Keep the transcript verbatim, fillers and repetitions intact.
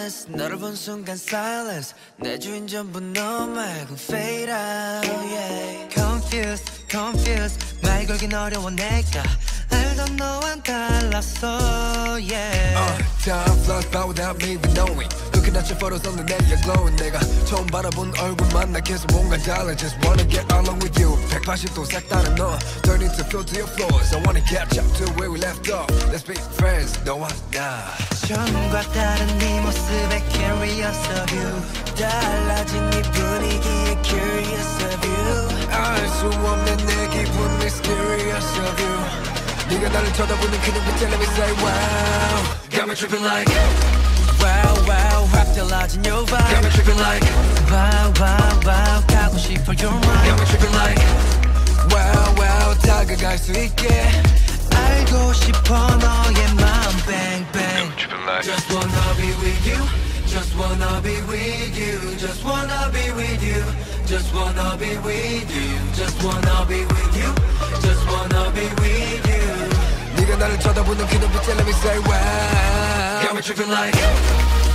silence 너를 본 순간 silence 내 주인 전부 너 말고 fade out yeah. Confused, confused 말 걸긴 어려워 내가 알던 너와는 달랐어 yeah. uh, Time flies by without me even knowing Looking at your photos on the net you're glowing 내가 처음 바라본 얼굴만 나 계속 뭔가 달라 Just wanna get along with you 백팔십 도 색다른 너 Turn into flow to your floors I wanna catch up to where we left off Let's be friends 너와 나 처음과 다른 네 모습에 curious of you 달라진 네 분위기에 curious of you 알 수 없는 내 기분 mysterious of you 네가 나를 쳐다보는 그 눈빛에 let me say wow Got me tripping like Wow wow 확 달라진 your vibe Got me tripping like Wow wow wow 가고 싶어 your mind Got me tripping like Wow wow 다가갈 수 있게 알고 싶어 너의 마음 bang bang Got me tripping like Just wanna be with you Just wanna be with you Just wanna be with you Just wanna be with you Just wanna be with you Just wanna be with you 네가 나를 쳐다보는 그 눈빛에 let me say wow Got me tripping like